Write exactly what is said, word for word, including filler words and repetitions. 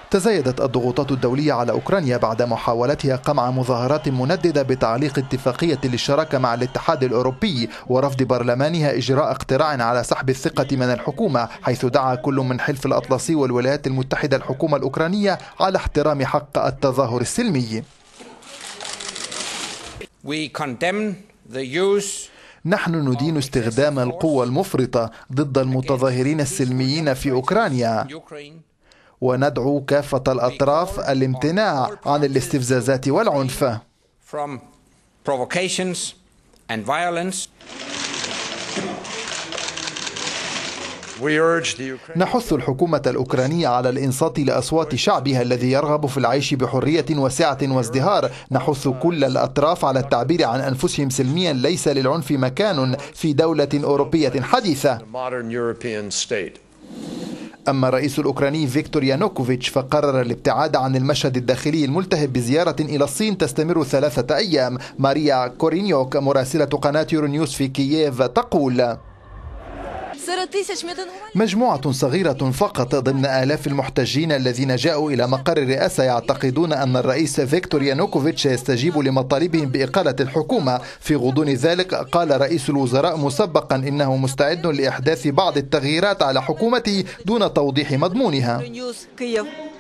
تزايدت الضغوطات الدولية على أوكرانيا بعد محاولتها قمع مظاهرات منددة بتعليق اتفاقية للشراكة مع الاتحاد الأوروبي ورفض برلمانها إجراء اقتراع على سحب الثقة من الحكومة، حيث دعا كل من حلف الأطلسي والولايات المتحدة الحكومة الأوكرانية على احترام حق التظاهر السلمي. نحن ندين استخدام القوة المفرطة ضد المتظاهرين السلميين في أوكرانيا، وندعو كافة الأطراف الامتناع عن الاستفزازات والعنف. نحث الحكومة الأوكرانية على الإنصات لأصوات شعبها الذي يرغب في العيش بحرية وسعة وازدهار. نحث كل الأطراف على التعبير عن أنفسهم سلميا. ليس للعنف مكان في دولة أوروبية حديثة. أما الرئيس الأوكراني فيكتور يانوكوفيتش فقرر الابتعاد عن المشهد الداخلي الملتهب بزيارة إلى الصين تستمر ثلاثة أيام. ماريا كورينيوك مراسلة قناة يورونيوس في كييف تقول: مجموعة صغيرة فقط ضمن آلاف المحتجين الذين جاءوا إلى مقر الرئاسة يعتقدون أن الرئيس فيكتور يانوكوفيتش يستجيب لمطالبهم بإقالة الحكومة. في غضون ذلك قال رئيس الوزراء مسبقا إنه مستعد لإحداث بعض التغييرات على حكومته دون توضيح مضمونها.